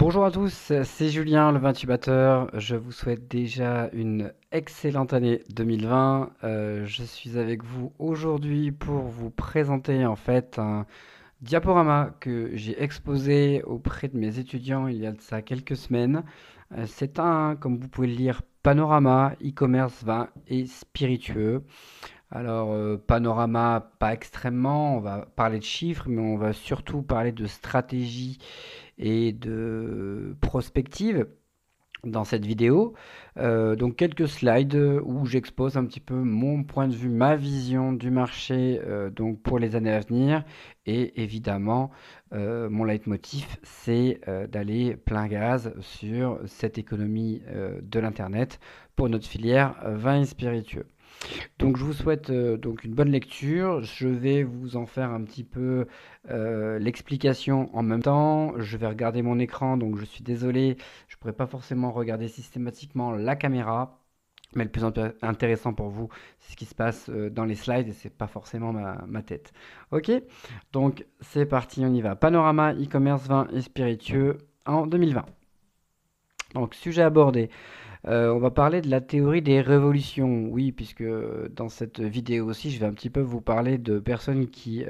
Bonjour à tous, c'est Julien, le 28 batteur. Je vous souhaite déjà une excellente année 2020. Je suis avec vous aujourd'hui pour vous présenter en fait un diaporama que j'ai exposé auprès de mes étudiants il y a de ça quelques semaines. C'est un, comme vous pouvez le lire, panorama e-commerce vin et spiritueux. Alors, panorama, pas extrêmement, on va parler de chiffres, mais on va surtout parler de stratégie et de prospective dans cette vidéo. Donc quelques slides où j'expose un petit peu mon point de vue, ma vision du marché donc pour les années à venir. Et évidemment, mon leitmotiv, c'est d'aller plein gaz sur cette économie de l'Internet pour notre filière vin et spiritueux. Donc je vous souhaite donc une bonne lecture. Je vais vous en faire un petit peu l'explication en même temps. Je vais regarder mon écran, donc je suis désolé, je ne pourrai pas forcément regarder systématiquement la caméra. Mais le plus intéressant pour vous, c'est ce qui se passe dans les slides et c'est pas forcément ma tête. Ok? Donc c'est parti, on y va. Panorama e-commerce vin et spiritueux en 2020. Donc sujet abordé. On va parler de la théorie des révolutions. Oui, puisque dans cette vidéo aussi, je vais un petit peu vous parler de personnes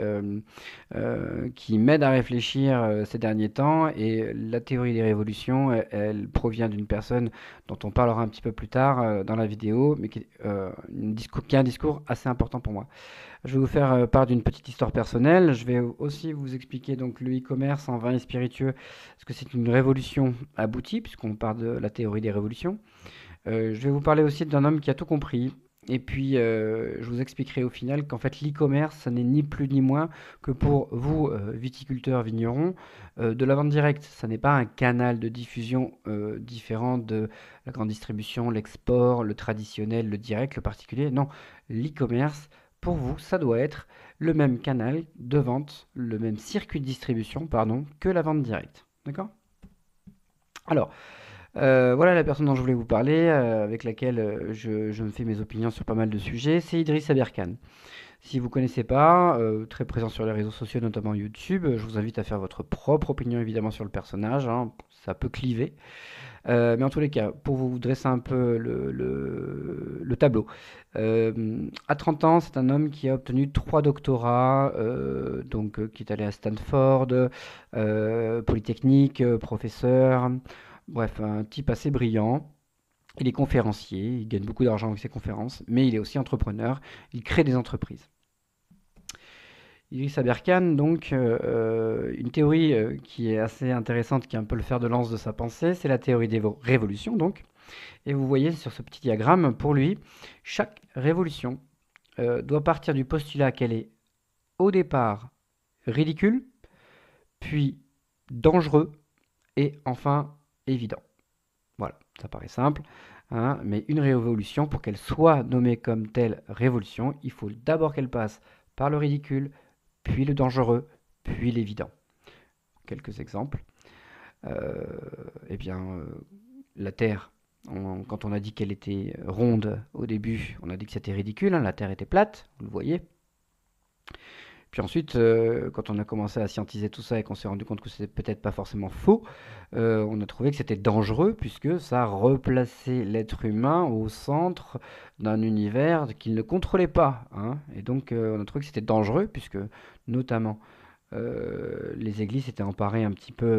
qui m'aident à réfléchir ces derniers temps. Et la théorie des révolutions, elle provient d'une personne dont on parlera un petit peu plus tard dans la vidéo, mais qui a un discours assez important pour moi. Je vais vous faire part d'une petite histoire personnelle. Je vais aussi vous expliquer donc le e-commerce en vin et spiritueux, parce que c'est une révolution aboutie, puisqu'on parle de la théorie des révolutions. Je vais vous parler aussi d'un homme qui a tout compris. Et puis, je vous expliquerai au final qu'en fait, l'e-commerce, ce n'est ni plus ni moins que pour vous, viticulteurs, vignerons, de la vente directe. Ça n'est pas un canal de diffusion différent de la grande distribution, l'export, le traditionnel, le direct, le particulier. Non, l'e-commerce, pour vous, ça doit être le même canal de vente, le même circuit de distribution, pardon, que la vente directe. D'accord? Alors, voilà la personne dont je voulais vous parler, avec laquelle je me fais mes opinions sur pas mal de sujets, c'est Idriss Aberkan. Si vous ne connaissez pas, très présent sur les réseaux sociaux, notamment YouTube, je vous invite à faire votre propre opinion évidemment sur le personnage, hein, ça peut cliver. Mais en tous les cas, pour vous dresser un peu le tableau, à 30 ans, c'est un homme qui a obtenu 3 doctorats, donc qui est allé à Stanford, Polytechnique, professeur, bref, un type assez brillant. Il est conférencier, il gagne beaucoup d'argent avec ses conférences, mais il est aussi entrepreneur, il crée des entreprises. Idriss Aberkan, donc, une théorie qui est assez intéressante, qui est un peu le fer de lance de sa pensée, c'est la théorie des révolutions, donc. Et vous voyez sur ce petit diagramme, pour lui, chaque révolution doit partir du postulat qu'elle est au départ ridicule, puis dangereux, et enfin évident. Voilà, ça paraît simple, hein, mais une révolution, pour qu'elle soit nommée comme telle révolution, il faut d'abord qu'elle passe par le ridicule, puis le dangereux, puis l'évident. Quelques exemples. Euh, eh bien, la Terre, quand on a dit qu'elle était ronde au début, on a dit que c'était ridicule, hein, la Terre était plate, vous le voyez. Puis ensuite, quand on a commencé à scientiser tout ça et qu'on s'est rendu compte que c'était peut-être pas forcément faux, on a trouvé que c'était dangereux puisque ça replaçait l'être humain au centre d'un univers qu'il ne contrôlait pas, hein. Et donc, on a trouvé que c'était dangereux puisque, notamment, les églises s'étaient emparées un petit peu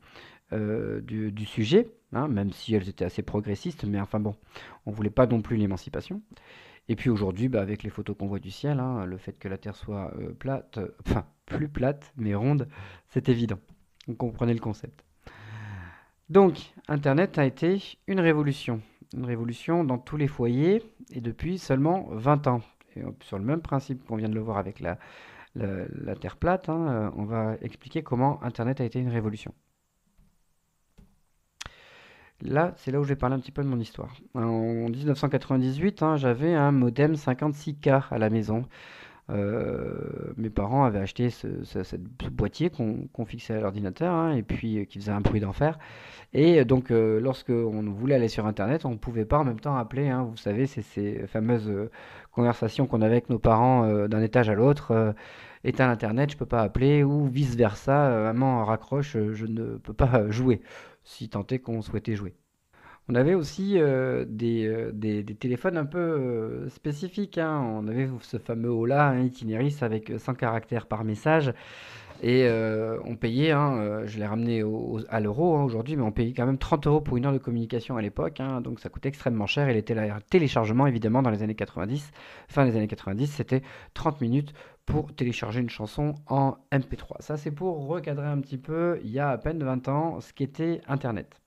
du sujet, hein, même si elles étaient assez progressistes, mais enfin bon, on voulait pas non plus l'émancipation. Et puis aujourd'hui, bah, avec les photos qu'on voit du ciel, hein, le fait que la Terre soit plate, enfin plus plate, mais ronde, c'est évident. Vous comprenez le concept. Donc, Internet a été une révolution dans tous les foyers, et depuis seulement 20 ans. Et sur le même principe qu'on vient de le voir avec la Terre plate, hein, on va expliquer comment Internet a été une révolution. Là, c'est là où je vais parler un petit peu de mon histoire. En 1998, hein, j'avais un modem 56K à la maison. Mes parents avaient acheté ce boîtier qu'on fixait à l'ordinateur, hein, et puis qui faisait un bruit d'enfer. Et donc, lorsque on voulait aller sur Internet, on ne pouvait pas en même temps appeler, hein. Vous savez, c'est ces fameuses conversations qu'on avait avec nos parents d'un étage à l'autre. Éteins l'Internet, je peux pas appeler, ou vice-versa, maman raccroche, je ne peux pas jouer, si tant est qu'on souhaitait jouer. On avait aussi des téléphones un peu spécifiques, hein. On avait ce fameux Ola, hein, Itinéris, avec 100 caractères par message. Et on payait, hein, je l'ai ramené à l'euro, hein, aujourd'hui, mais on payait quand même 30 euros pour une heure de communication à l'époque, hein, donc ça coûtait extrêmement cher. Et les téléchargements, évidemment, dans les années 90, fin des années 90, c'était 30 minutes pour télécharger une chanson en MP3. Ça, c'est pour recadrer un petit peu, il y a à peine 20 ans, ce qu'était Internet.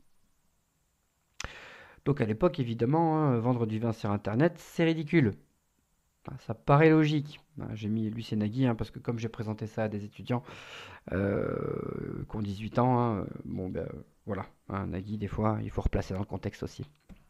Donc à l'époque, évidemment, hein, vendre du vin sur Internet, c'est ridicule. Enfin, ça paraît logique. J'ai mis Lucien Nagui, hein, parce que comme j'ai présenté ça à des étudiants qui ont 18 ans, hein, bon ben voilà, hein, Nagui, des fois, il faut replacer dans le contexte aussi.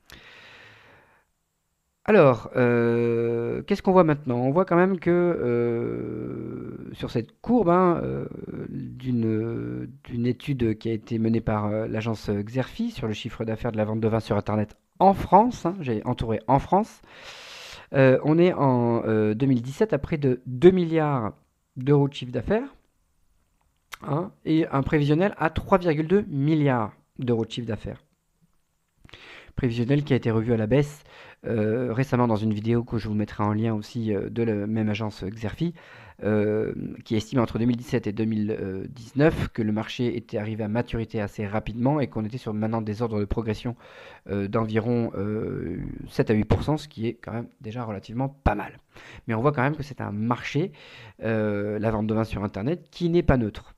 Alors, qu'est-ce qu'on voit maintenant? On voit quand même que sur cette courbe, hein, d'une étude qui a été menée par l'agence Xerfi sur le chiffre d'affaires de la vente de vin sur Internet en France, hein, j'ai entouré en France, on est en 2017 à près de 2 milliards d'euros de chiffre d'affaires, hein, et un prévisionnel à 3,2 milliards d'euros de chiffre d'affaires. Prévisionnel qui a été revu à la baisse récemment dans une vidéo que je vous mettrai en lien aussi de la même agence Xerfi, qui estime entre 2017 et 2019 que le marché était arrivé à maturité assez rapidement et qu'on était sur maintenant des ordres de progression d'environ 7 à 8%, ce qui est quand même déjà relativement pas mal. Mais on voit quand même que c'est un marché, la vente de vin sur Internet, qui n'est pas neutre.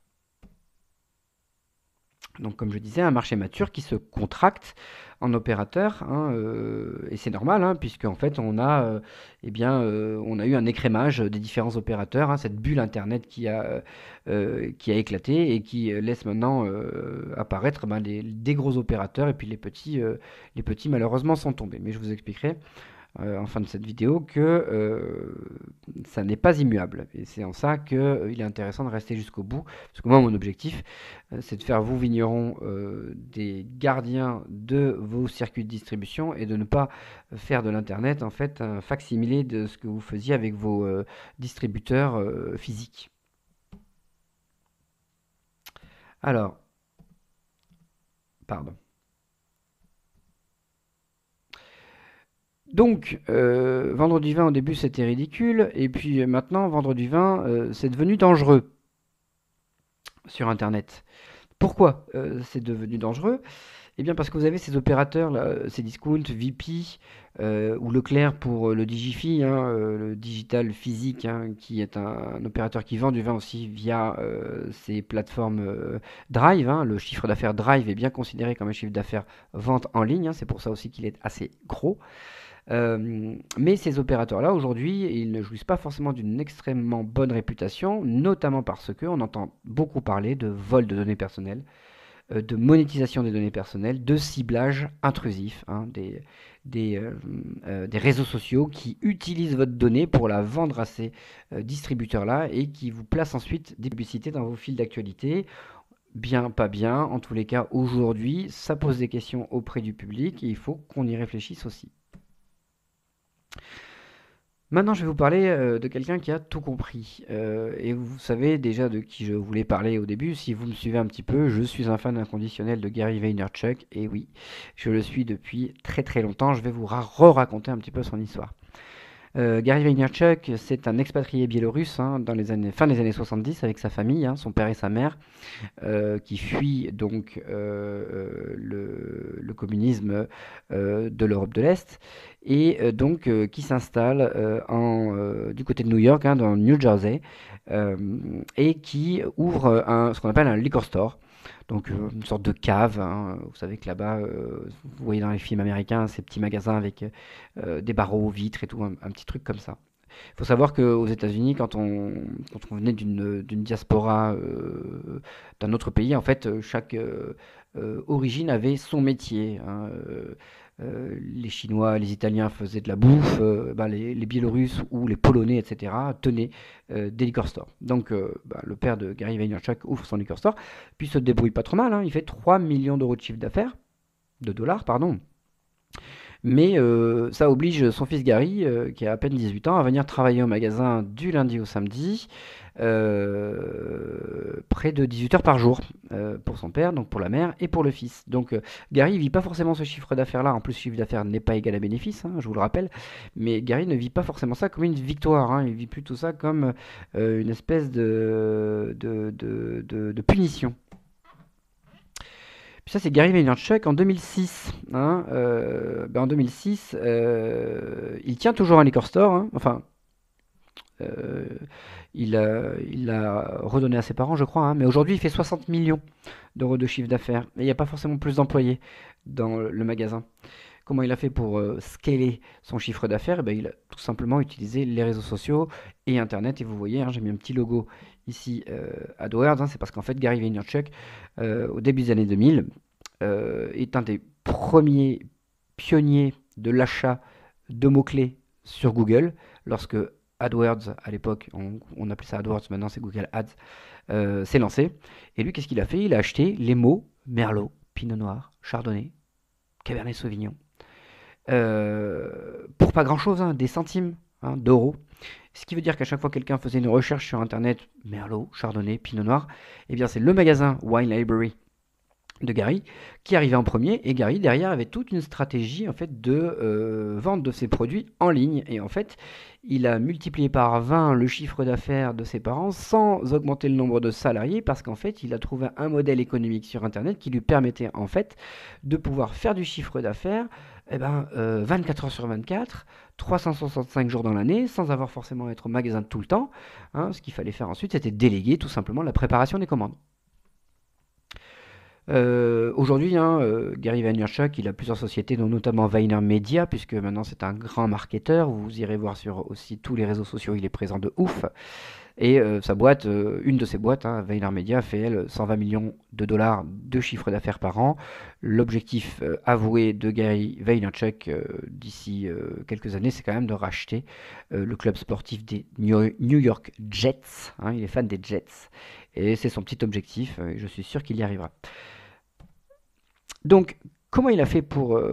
Donc, comme je disais, un marché mature qui se contracte en opérateurs, hein, et c'est normal, hein, puisque en fait on a eu un écrémage des différents opérateurs, hein, cette bulle Internet qui a éclaté et qui laisse maintenant apparaître des gros opérateurs, et puis les petits malheureusement sont tombés. Mais je vous expliquerai en fin de cette vidéo que ça n'est pas immuable. Et c'est en ça qu'il est intéressant de rester jusqu'au bout. Parce que moi, mon objectif, c'est de faire vous, vignerons, des gardiens de vos circuits de distribution et de ne pas faire de l'Internet, en fait, un facsimilé de ce que vous faisiez avec vos distributeurs physiques. Alors, pardon. Donc, vendre du vin au début c'était ridicule, et puis maintenant vendre du vin c'est devenu dangereux sur Internet. Pourquoi c'est devenu dangereux? Eh bien parce que vous avez ces opérateurs là, Cdiscount, Vip, ou Leclerc pour le Digifi, hein, le digital physique, hein, qui est un opérateur qui vend du vin aussi via ces plateformes Drive, hein. Le chiffre d'affaires Drive est bien considéré comme un chiffre d'affaires vente en ligne, hein. C'est pour ça aussi qu'il est assez gros. Mais ces opérateurs-là, aujourd'hui, ils ne jouissent pas forcément d'une extrêmement bonne réputation, notamment parce qu'on entend beaucoup parler de vol de données personnelles, de monétisation des données personnelles, de ciblage intrusif, hein, des réseaux sociaux qui utilisent votre donnée pour la vendre à ces distributeurs-là et qui vous placent ensuite des publicités dans vos fils d'actualité. Bien, pas bien, en tous les cas, aujourd'hui, ça pose des questions auprès du public et il faut qu'on y réfléchisse aussi. Maintenant, je vais vous parler de quelqu'un qui a tout compris. Et vous savez déjà de qui je voulais parler au début. Si vous me suivez un petit peu, je suis un fan inconditionnel de Gary Vaynerchuk. Et oui, je le suis depuis très très longtemps. Je vais vous raconter un petit peu son histoire. Gary Vaynerchuk, c'est un expatrié biélorusse, hein, dans les fin des années 70 avec sa famille, hein, son père et sa mère, qui fuient donc le communisme de l'Europe de l'Est et donc qui s'installe du côté de New York, hein, dans New Jersey, et qui ouvre ce qu'on appelle un liquor store. Donc une sorte de cave, hein. Vous savez que là-bas, vous voyez dans les films américains ces petits magasins avec des barreaux, vitres et tout, un petit truc comme ça. Il faut savoir qu'aux États-Unis, quand on venait d'une diaspora d'un autre pays, en fait, chaque origine avait son métier, hein. les Chinois, les Italiens faisaient de la bouffe, ben, les Biélorusses ou les Polonais, etc., tenaient des liquor stores. Donc ben, le père de Gary Vaynerchuk ouvre son liquor store, puis se débrouille pas trop mal, hein, il fait 3 millions d'euros de chiffre d'affaires, de dollars, pardon. Mais ça oblige son fils Gary, qui a à peine 18 ans, à venir travailler au magasin du lundi au samedi, près de 18 heures par jour, pour son père, donc pour la mère et pour le fils. Donc Gary ne vit pas forcément ce chiffre d'affaires-là. En plus, le chiffre d'affaires n'est pas égal à bénéfice, hein, je vous le rappelle. Mais Gary ne vit pas forcément ça comme une victoire, hein. Il vit plutôt ça comme une espèce de punition. Puis ça, c'est Gary Vaynerchuk en 2006, hein. Ben en 2006, il tient toujours un liquor store, hein. Enfin, euh, il l'a redonné à ses parents, je crois, hein. Mais aujourd'hui, il fait 60 millions d'euros de chiffre d'affaires. Et il n'y a pas forcément plus d'employés dans le magasin. Comment il a fait pour scaler son chiffre d'affaires? Eh ben, il a tout simplement utilisé les réseaux sociaux et Internet. Et vous voyez, hein, j'ai mis un petit logo ici, AdWords, hein. C'est parce qu'en fait, Gary Vaynerchuk, au début des années 2000, est un des premiers pionniers de l'achat de mots-clés sur Google. Lorsque AdWords, à l'époque, on appelait ça AdWords, maintenant c'est Google Ads, s'est lancé. Et lui, qu'est-ce qu'il a fait? Il a acheté les mots Merlot, Pinot Noir, Chardonnay, Cabernet Sauvignon, pour pas grand-chose, hein, des centimes, hein, d'euros. Ce qui veut dire qu'à chaque fois que quelqu'un faisait une recherche sur Internet, Merlot, Chardonnay, Pinot Noir, eh bien c'est le magasin Wine Library de Gary qui arrivait en premier, et Gary derrière avait toute une stratégie en fait de vente de ses produits en ligne, et en fait il a multiplié par 20 le chiffre d'affaires de ses parents sans augmenter le nombre de salariés, parce qu'en fait il a trouvé un modèle économique sur internet qui lui permettait en fait de pouvoir faire du chiffre d'affaires, eh ben, 24 heures sur 24, 365 jours dans l'année, sans avoir forcément à être au magasin tout le temps, hein. Ce qu'il fallait faire ensuite, c'était déléguer tout simplement la préparation des commandes. Aujourd'hui, hein, Gary Vaynerchuk, il a plusieurs sociétés, dont notamment VaynerMedia, puisque maintenant c'est un grand marketeur. Vous irez voir sur aussi tous les réseaux sociaux, il est présent de ouf. Et sa boîte, une de ses boîtes, hein, VaynerMedia, fait elle 120 millions de dollars de chiffre d'affaires par an. L'objectif avoué de Gary Vaynerchuk d'ici quelques années, c'est quand même de racheter le club sportif des New York Jets, hein. Il est fan des Jets. Et c'est son petit objectif, et je suis sûr qu'il y arrivera. Donc, comment il a fait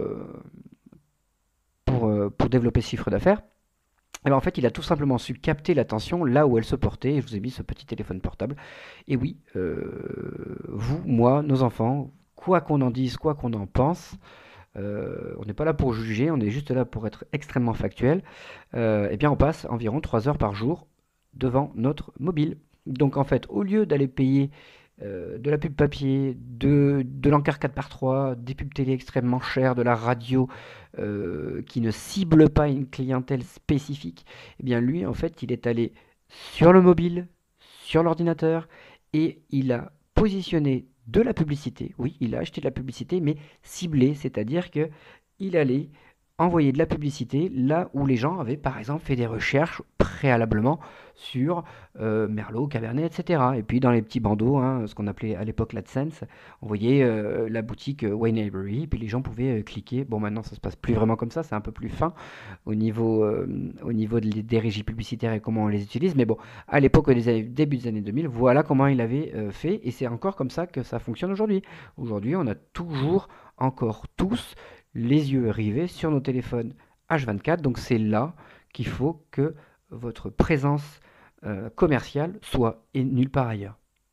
pour développer ce chiffre d'affaires? Eh ben, en fait, il a tout simplement su capter l'attention là où elle se portait. Et je vous ai mis ce petit téléphone portable. Et oui, vous, moi, nos enfants, quoi qu'on en dise, quoi qu'on en pense, on n'est pas là pour juger, on est juste là pour être extrêmement factuel. Eh bien, on passe environ 3 heures par jour devant notre mobile. Donc, en fait, au lieu d'aller payer de la pub papier, de l'encart 4x3, des pubs télé extrêmement chères, de la radio qui ne cible pas une clientèle spécifique, eh bien lui, en fait, il est allé sur le mobile, sur l'ordinateur, et il a positionné de la publicité. Oui, il a acheté de la publicité, mais ciblée, c'est-à-dire que il allait envoyer de la publicité là où les gens avaient par exemple fait des recherches préalablement sur Merlot, Cabernet, etc. Et puis dans les petits bandeaux, hein, ce qu'on appelait à l'époque l'AdSense, on voyait la boutique Wine Library, puis les gens pouvaient cliquer. Bon, maintenant ça se passe plus vraiment comme ça, c'est un peu plus fin au niveau des régies publicitaires et comment on les utilise. Mais bon, à l'époque, début des années 2000, voilà comment il avait fait, et c'est encore comme ça que ça fonctionne aujourd'hui. Aujourd'hui, on a toujours, encore tous, les yeux rivés sur nos téléphones H24, donc c'est là qu'il faut que votre présence commerciale soit, et nulle part ailleurs.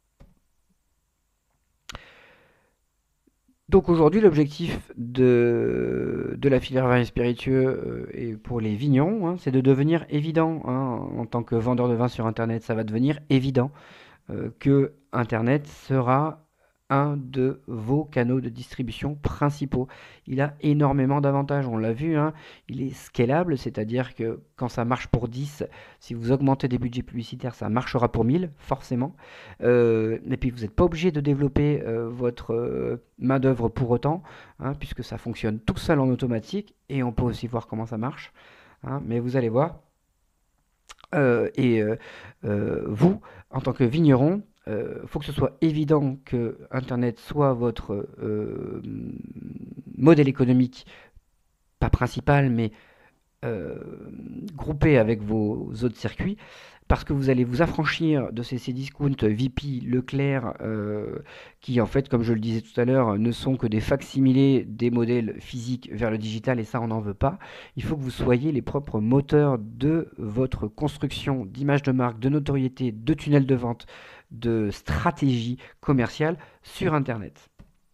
Donc aujourd'hui, l'objectif de la filière vin et spiritueux et pour les vignons, hein, c'est de devenir évident, hein. En tant que vendeur de vin sur Internet, ça va devenir évident que Internet sera un de vos canaux de distribution principaux. Il a énormément d'avantages, on l'a vu, hein. Il est scalable, c'est-à-dire que quand ça marche pour 10, si vous augmentez des budgets publicitaires, ça marchera pour 1000, forcément. Et puis vous n'êtes pas obligé de développer votre main-d'œuvre pour autant, hein, puisque ça fonctionne tout seul en automatique, et on peut aussi voir comment ça marche, hein. Mais vous allez voir. Vous, en tant que vigneron, faut que ce soit évident que Internet soit votre modèle économique pas principal, mais euh, groupé avec vos autres circuits, parce que vous allez vous affranchir de ces discounts VP, Leclerc, qui en fait, comme je le disais tout à l'heure, ne sont que des facsimilés des modèles physiques vers le digital, et ça on n'en veut pas. Il faut que vous soyez les propres moteurs de votre construction d'image de marque, de notoriété, de tunnel de vente, de stratégie commerciale sur Internet.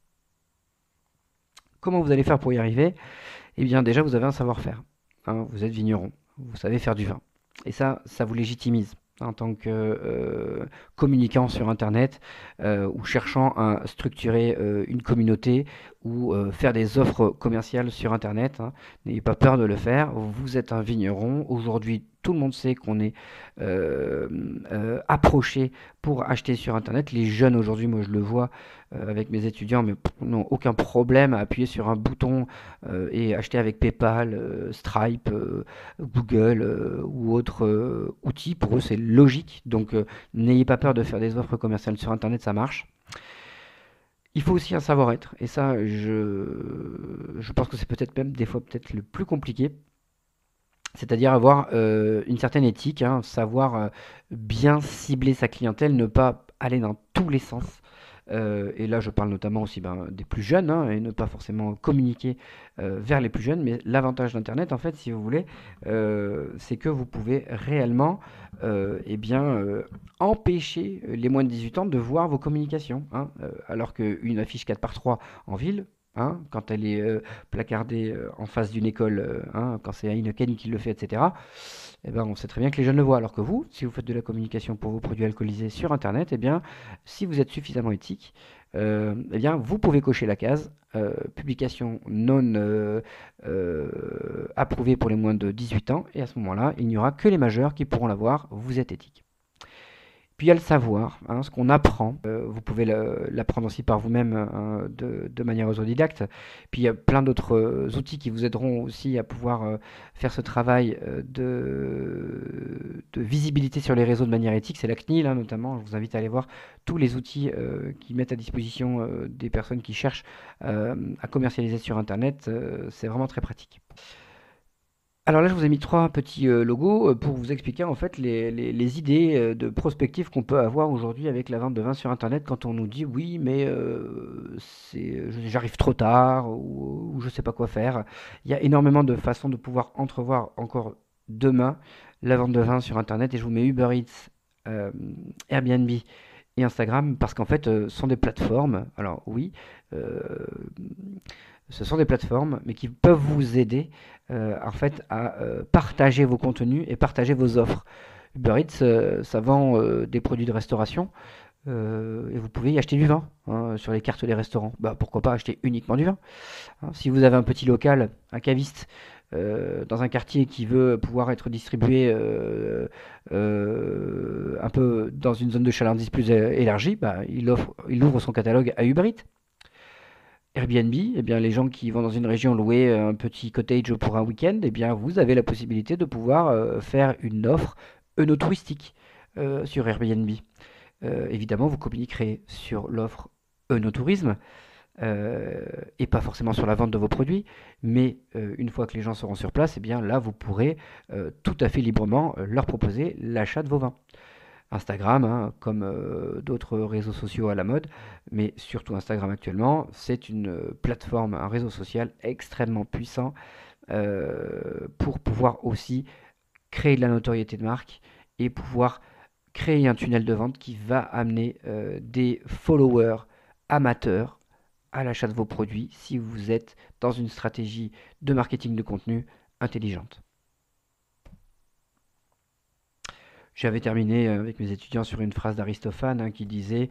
Comment vous allez faire pour y arriver? Eh bien déjà, vous avez un savoir-faire. Hein, vous êtes vigneron, vous savez faire du vin. Et ça vous légitimise en tant que communicant sur Internet ou cherchant à structurer une communauté ou faire des offres commerciales sur Internet. Hein. N'ayez pas peur de le faire. Vous êtes un vigneron. Aujourd'hui, tout le monde sait qu'on est euh, approché pour acheter sur Internet. Les jeunes aujourd'hui, moi je le vois avec mes étudiants, mais n'ont aucun problème à appuyer sur un bouton et acheter avec PayPal, Stripe, Google ou autres outils. Pour eux, c'est logique. Donc, n'ayez pas peur de faire des offres commerciales sur Internet, ça marche. Il faut aussi un savoir-être. Et ça, je pense que c'est peut-être même des fois peut-être le plus compliqué. C'est-à-dire avoir une certaine éthique, hein, savoir bien cibler sa clientèle, ne pas aller dans tous les sens. Et là, je parle notamment aussi des plus jeunes, hein, et ne pas forcément communiquer vers les plus jeunes. Mais l'avantage d'Internet, en fait, si vous voulez, c'est que vous pouvez réellement eh bien, empêcher les moins de 18 ans de voir vos communications. Hein, alors qu'une affiche 4x3 en ville, hein, quand elle est placardée en face d'une école, hein, quand c'est Heineken qui le fait, etc., eh ben, on sait très bien que les jeunes le voient. Alors que vous, si vous faites de la communication pour vos produits alcoolisés sur Internet, eh bien, si vous êtes suffisamment éthique, eh bien, vous pouvez cocher la case publication non approuvée pour les moins de 18 ans, et à ce moment-là, il n'y aura que les majeurs qui pourront la voir. Vous êtes éthique. Puis il y a le savoir, hein, ce qu'on apprend. Vous pouvez l'apprendre aussi par vous-même hein, de manière autodidacte. Puis il y a plein d'autres outils qui vous aideront aussi à pouvoir faire ce travail de visibilité sur les réseaux de manière éthique. C'est la CNIL hein, notamment. Je vous invite à aller voir tous les outils qui mettent à disposition des personnes qui cherchent à commercialiser sur Internet. C'est vraiment très pratique. Alors là, je vous ai mis trois petits logos pour vous expliquer en fait les idées de prospective qu'on peut avoir aujourd'hui avec la vente de vin sur Internet quand on nous dit oui, mais j'arrive trop tard ou je sais pas quoi faire. Il y a énormément de façons de pouvoir entrevoir encore demain la vente de vin sur Internet et je vous mets Uber Eats, euh, Airbnb et Instagram parce qu'en fait, ce sont des plateformes. Alors oui, euh, ce sont des plateformes, mais qui peuvent vous aider en fait à partager vos contenus et partager vos offres. Uber Eats, ça vend des produits de restauration et vous pouvez y acheter du vin hein, sur les cartes des restaurants. Bah, pourquoi pas acheter uniquement du vin hein. Si vous avez un petit local, un caviste, dans un quartier qui veut pouvoir être distribué un peu dans une zone de chalandise plus élargie, bah, il ouvre son catalogue à Uber Eats. Airbnb, eh bien, les gens qui vont dans une région louer un petit cottage pour un week-end, eh bien, vous avez la possibilité de pouvoir faire une offre œnotouristique sur Airbnb. Évidemment, vous communiquerez sur l'offre œnotourisme euh, et pas forcément sur la vente de vos produits, mais une fois que les gens seront sur place, eh bien, là, vous pourrez tout à fait librement leur proposer l'achat de vos vins. Instagram, hein, comme d'autres réseaux sociaux à la mode, mais surtout Instagram actuellement, c'est une plateforme, un réseau social extrêmement puissant pour pouvoir aussi créer de la notoriété de marque et pouvoir créer un tunnel de vente qui va amener des followers amateurs à l'achat de vos produits si vous êtes dans une stratégie de marketing de contenu intelligente. J'avais terminé avec mes étudiants sur une phrase d'Aristophane hein, qui disait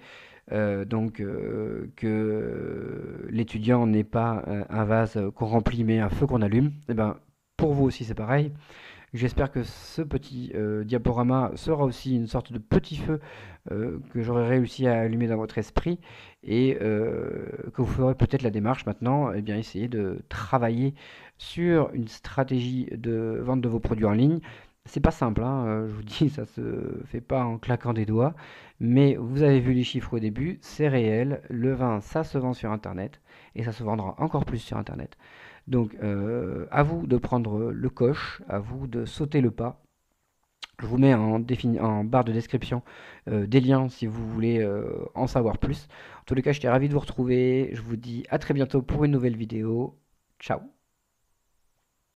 que l'étudiant n'est pas un vase qu'on remplit mais un feu qu'on allume. Et ben, pour vous aussi c'est pareil. J'espère que ce petit diaporama sera aussi une sorte de petit feu que j'aurai réussi à allumer dans votre esprit et que vous ferez peut-être la démarche maintenant, et bien essayer de travailler sur une stratégie de vente de vos produits en ligne. C'est pas simple, hein, je vous dis, ça se fait pas en claquant des doigts, mais vous avez vu les chiffres au début, c'est réel, le vin ça se vend sur Internet et ça se vendra encore plus sur Internet. Donc, à vous de prendre le coche, à vous de sauter le pas. Je vous mets en barre de description des liens si vous voulez en savoir plus. En tous les cas, j'étais ravi de vous retrouver. Je vous dis à très bientôt pour une nouvelle vidéo. Ciao!